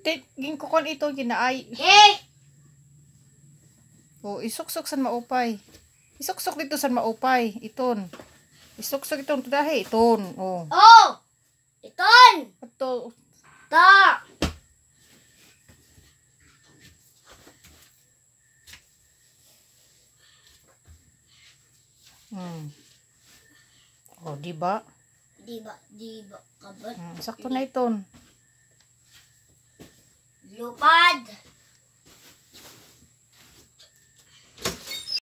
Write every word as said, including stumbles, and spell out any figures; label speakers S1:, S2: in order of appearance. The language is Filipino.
S1: Ging ko kon ito ginaay.
S2: Eh!
S1: O isuksok san maupay. Isuksok dito san maupay. Iton. Isuksok iton dahi iton. Oh.
S2: Oh! Iton!
S1: Ato.
S2: Ta!
S1: Hmm. Oh, di ba?
S2: Di ba? Di ba? Kabat?
S1: Hmm, sakto na iton.
S2: Lupad!